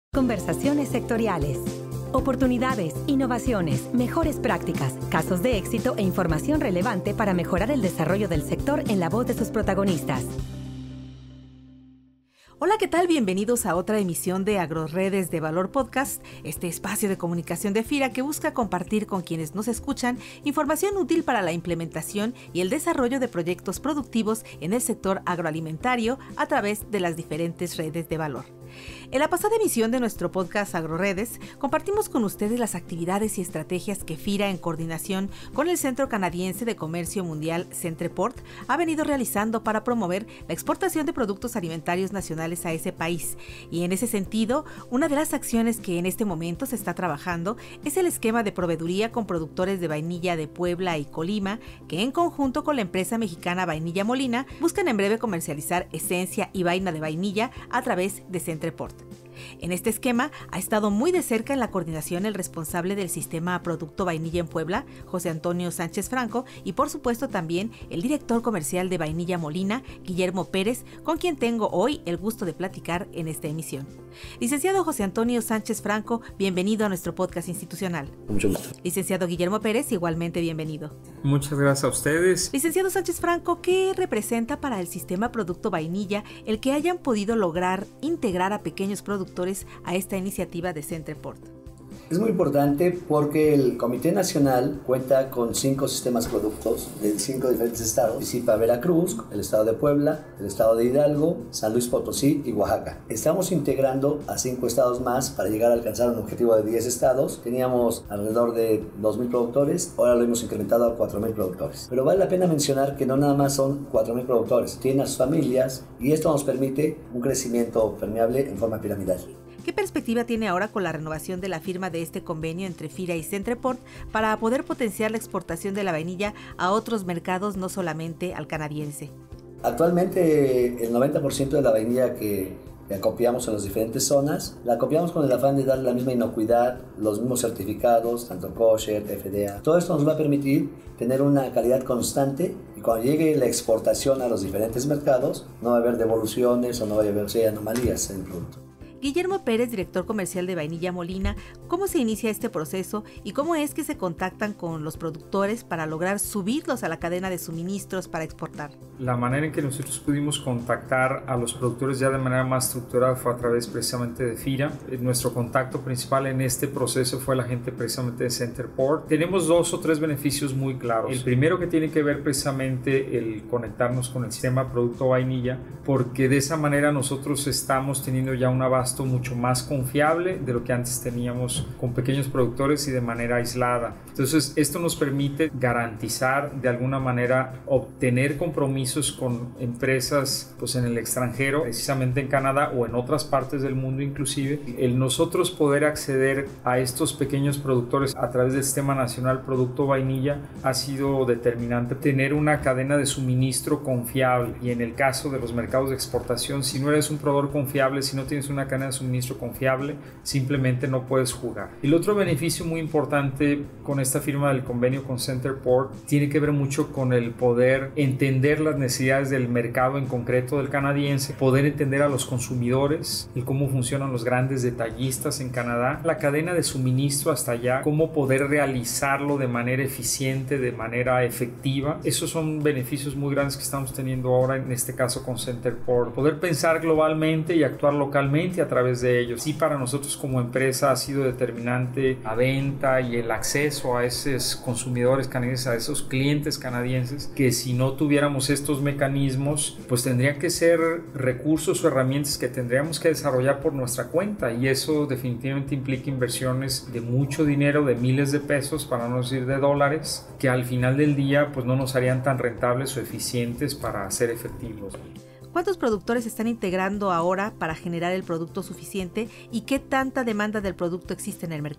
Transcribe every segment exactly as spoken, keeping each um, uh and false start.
Conversaciones sectoriales. Oportunidades, innovaciones, mejores prácticas, casos de éxito e información relevante para mejorar el desarrollo del sector en la voz de sus protagonistas. Hola, ¿qué tal? Bienvenidos a otra emisión de Agroredes de Valor Podcast, este espacio de comunicación de FIRA que busca compartir con quienes nos escuchan información útil para la implementación y el desarrollo de proyectos productivos en el sector agroalimentario a través de las diferentes redes de valor. En la pasada emisión de nuestro podcast Agroredes, compartimos con ustedes las actividades y estrategias que FIRA, en coordinación con el Centro Canadiense de Comercio Mundial Centreport, ha venido realizando para promover la exportación de productos alimentarios nacionales a ese país. Y en ese sentido, una de las acciones que en este momento se está trabajando es el esquema de proveeduría con productores de vainilla de Puebla y Colima, que en conjunto con la empresa mexicana Vainilla Molina buscan en breve comercializar esencia y vaina de vainilla a través de Centreport. En este esquema ha estado muy de cerca en la coordinación el responsable del sistema Producto Vainilla en Puebla, José Antonio Sánchez Franco, y por supuesto también el director comercial de Vainilla Molina, Guillermo Pérez, con quien tengo hoy el gusto de platicar en esta emisión. Licenciado José Antonio Sánchez Franco, bienvenido a nuestro podcast institucional. Mucho gusto. Licenciado Guillermo Pérez, igualmente bienvenido. Muchas gracias a ustedes. Licenciado Sánchez Franco, ¿qué representa para el sistema Producto Vainilla el que hayan podido lograr integrar a pequeños productores a esta iniciativa de Centreport? Es muy importante porque el Comité Nacional cuenta con cinco sistemas productos de cinco diferentes estados. Participa Veracruz, el estado de Puebla, el estado de Hidalgo, San Luis Potosí y Oaxaca. Estamos integrando a cinco estados más para llegar a alcanzar un objetivo de diez estados. Teníamos alrededor de dos mil productores, ahora lo hemos incrementado a cuatro mil productores. Pero vale la pena mencionar que no nada más son cuatro mil productores, tienen a sus familias y esto nos permite un crecimiento permeable en forma piramidal. ¿Qué perspectiva tiene ahora con la renovación de la firma de este convenio entre FIRA y Centreport para poder potenciar la exportación de la vainilla a otros mercados, no solamente al canadiense? Actualmente el noventa por ciento de la vainilla que acopiamos en las diferentes zonas, la acopiamos con el afán de darle la misma inocuidad, los mismos certificados, tanto kosher, F D A. Todo esto nos va a permitir tener una calidad constante y cuando llegue la exportación a los diferentes mercados, no va a haber devoluciones o no va a haber anomalías en el producto. Guillermo Pérez, director comercial de Vainilla Molina, ¿cómo se inicia este proceso y cómo es que se contactan con los productores para lograr subirlos a la cadena de suministros para exportar? La manera en que nosotros pudimos contactar a los productores ya de manera más estructurada fue a través precisamente de FIRA. Nuestro contacto principal en este proceso fue la gente precisamente de Centreport. Tenemos dos o tres beneficios muy claros. El primero, que tiene que ver precisamente el conectarnos con el sistema Producto Vainilla, porque de esa manera nosotros estamos teniendo ya una base mucho más confiable de lo que antes teníamos con pequeños productores y de manera aislada. Entonces, esto nos permite garantizar de alguna manera obtener compromisos con empresas pues en el extranjero, precisamente en Canadá o en otras partes del mundo inclusive. El nosotros poder acceder a estos pequeños productores a través del Sistema Nacional Producto Vainilla ha sido determinante. Tener una cadena de suministro confiable, y en el caso de los mercados de exportación, si no eres un proveedor confiable, si no tienes una cadena de suministro confiable, simplemente no puedes jugar. El otro beneficio muy importante con esta firma del convenio con Centreport tiene que ver mucho con el poder entender las necesidades del mercado en concreto del canadiense, poder entender a los consumidores, el cómo funcionan los grandes detallistas en Canadá, la cadena de suministro hasta allá, cómo poder realizarlo de manera eficiente, de manera efectiva. Esos son beneficios muy grandes que estamos teniendo ahora en este caso con Centreport. Poder pensar globalmente y actuar localmente a través de ellos. Sí, para nosotros como empresa ha sido determinante la venta y el acceso a esos consumidores canadienses, a esos clientes canadienses, que si no tuviéramos estos mecanismos, pues tendrían que ser recursos o herramientas que tendríamos que desarrollar por nuestra cuenta, y eso definitivamente implica inversiones de mucho dinero, de miles de pesos, para no decir de dólares, que al final del día pues no nos harían tan rentables o eficientes para ser efectivos. ¿Cuántos productores están integrando ahora para generar el producto suficiente y qué tanta demanda del producto existe en el mercado?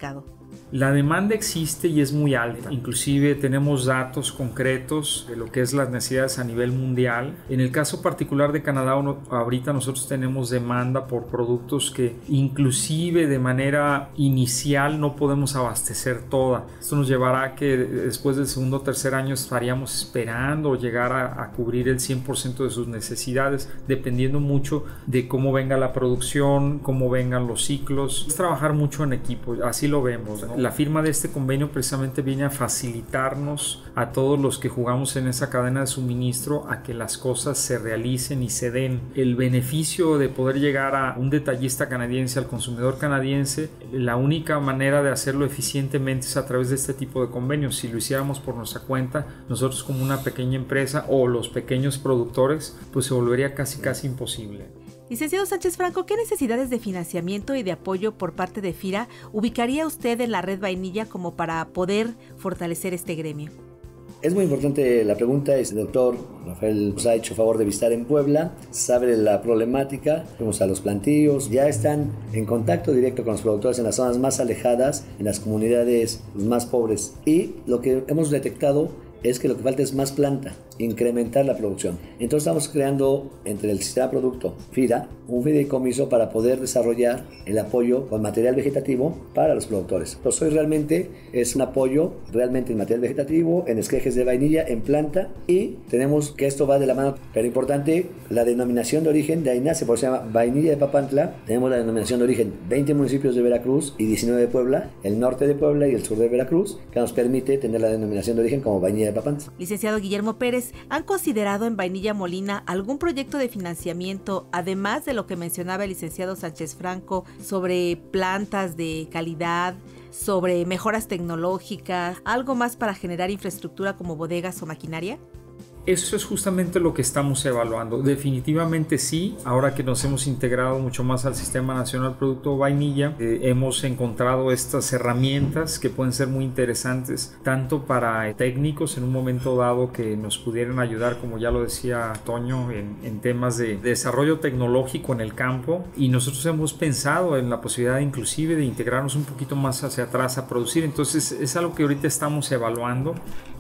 La demanda existe y es muy alta. Inclusive tenemos datos concretos de lo que es las necesidades a nivel mundial. En el caso particular de Canadá, ahorita nosotros tenemos demanda por productos que inclusive de manera inicial no podemos abastecer toda. Esto nos llevará a que después del segundo o tercer año estaríamos esperando llegar a, a cubrir el cien por ciento de sus necesidades, dependiendo mucho de cómo venga la producción, cómo vengan los ciclos. Es trabajar mucho en equipo, así lo vemos, ¿no? La firma de este convenio precisamente viene a facilitarnos a todos los que jugamos en esa cadena de suministro a que las cosas se realicen y se den. El beneficio de poder llegar a un detallista canadiense, al consumidor canadiense, la única manera de hacerlo eficientemente es a través de este tipo de convenios. Si lo hiciéramos por nuestra cuenta, nosotros como una pequeña empresa o los pequeños productores, pues se volvería casi casi imposible. Licenciado Sánchez Franco, ¿qué necesidades de financiamiento y de apoyo por parte de FIRA ubicaría usted en la red Vainilla como para poder fortalecer este gremio? Es muy importante la pregunta. El doctor Rafael nos ha hecho favor de visitar en Puebla, sabe la problemática, fuimos a los plantíos, ya están en contacto directo con los productores en las zonas más alejadas, en las comunidades más pobres, y lo que hemos detectado es que lo que falta es más planta, incrementar la producción. Entonces estamos creando entre el sistema producto FIRA un fideicomiso para poder desarrollar el apoyo con material vegetativo para los productores. Entonces hoy realmente es un apoyo realmente en material vegetativo, en esquejes de vainilla, en planta, y tenemos que esto va de la mano, pero importante, la denominación de origen de ahí nace, por eso se llama Vainilla de Papantla. Tenemos la denominación de origen veinte municipios de Veracruz y diecinueve de Puebla, el norte de Puebla y el sur de Veracruz, que nos permite tener la denominación de origen como Vainilla de Papantla. Licenciado Guillermo Pérez, ¿han considerado en Vainilla Molina algún proyecto de financiamiento, además de lo que mencionaba el licenciado Sánchez Franco, sobre plantas de calidad, sobre mejoras tecnológicas, algo más para generar infraestructura como bodegas o maquinaria? Eso es justamente lo que estamos evaluando. Definitivamente sí, ahora que nos hemos integrado mucho más al Sistema Nacional Producto Vainilla, eh, hemos encontrado estas herramientas que pueden ser muy interesantes, tanto para técnicos en un momento dado que nos pudieran ayudar, como ya lo decía Toño, en, en temas de desarrollo tecnológico en el campo, y nosotros hemos pensado en la posibilidad inclusive de integrarnos un poquito más hacia atrás a producir. Entonces es algo que ahorita estamos evaluando,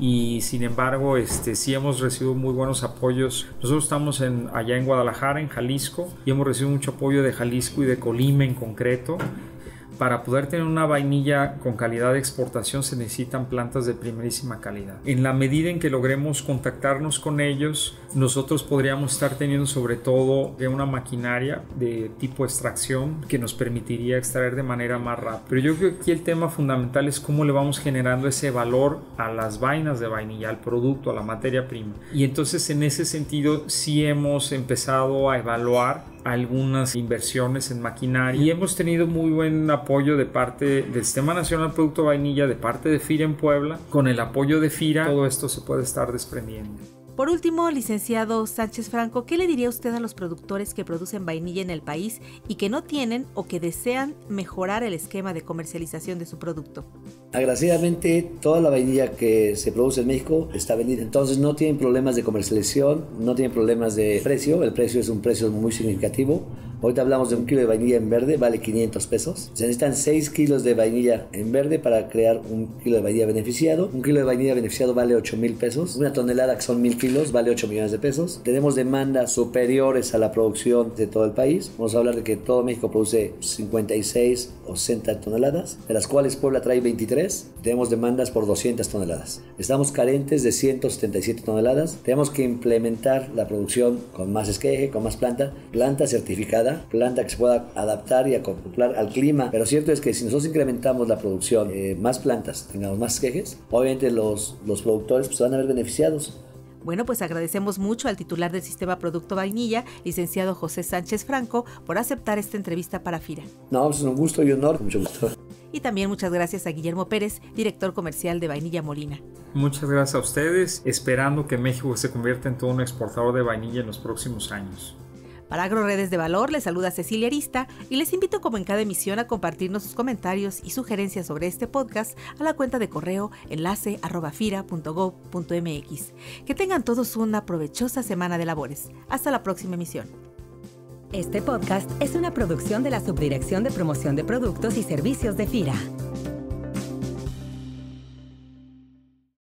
y sin embargo este, sí hemos recibido muy buenos apoyos. Nosotros estamos en, allá en Guadalajara, en Jalisco, y hemos recibido mucho apoyo de Jalisco y de Colima en concreto. Para poder tener una vainilla con calidad de exportación se necesitan plantas de primerísima calidad. En la medida en que logremos contactarnos con ellos, nosotros podríamos estar teniendo sobre todo una maquinaria de tipo extracción que nos permitiría extraer de manera más rápida. Pero yo creo que aquí el tema fundamental es cómo le vamos generando ese valor a las vainas de vainilla, al producto, a la materia prima. Y entonces en ese sentido sí hemos empezado a evaluar algunas inversiones en maquinaria y hemos tenido muy buen apoyo de parte del Sistema Nacional Producto Vainilla, de parte de FIRA en Puebla. Con el apoyo de FIRA todo esto se puede estar desprendiendo. Por último, licenciado Sánchez Franco, ¿qué le diría usted a los productores que producen vainilla en el país y que no tienen o que desean mejorar el esquema de comercialización de su producto? Agraciadamente, toda la vainilla que se produce en México está vendida, entonces no tienen problemas de comercialización, no tienen problemas de precio. El precio es un precio muy significativo. Ahorita hablamos de un kilo de vainilla en verde, vale quinientos pesos. Se necesitan seis kilos de vainilla en verde para crear un kilo de vainilla beneficiado. Un kilo de vainilla beneficiado vale ocho mil pesos. Una tonelada, que son mil kilos, vale ocho millones de pesos. Tenemos demandas superiores a la producción de todo el país. Vamos a hablar de que todo México produce cincuenta y seis o sesenta toneladas, de las cuales Puebla trae veintitrés. Tenemos demandas por doscientas toneladas. Estamos carentes de ciento setenta y siete toneladas. Tenemos que implementar la producción con más esqueje, con más planta, planta certificada, planta que se pueda adaptar y acoplar al clima. Pero cierto es que si nosotros incrementamos la producción, eh, más plantas, tengamos más esquejes, obviamente los, los productores pues, se van a ver beneficiados. Bueno, pues agradecemos mucho al titular del Sistema Producto Vainilla, licenciado José Sánchez Franco, por aceptar esta entrevista para FIRA. No, pues es un gusto y honor, mucho gusto. Y también muchas gracias a Guillermo Pérez, director comercial de Vainilla Molina. Muchas gracias a ustedes, esperando que México se convierta en todo un exportador de vainilla en los próximos años. Para Agroredes de Valor les saluda Cecilia Arista y les invito como en cada emisión a compartirnos sus comentarios y sugerencias sobre este podcast a la cuenta de correo enlace arroba fira punto gob punto mx. Que tengan todos una provechosa semana de labores. Hasta la próxima emisión. Este podcast es una producción de la Subdirección de Promoción de Productos y Servicios de FIRA.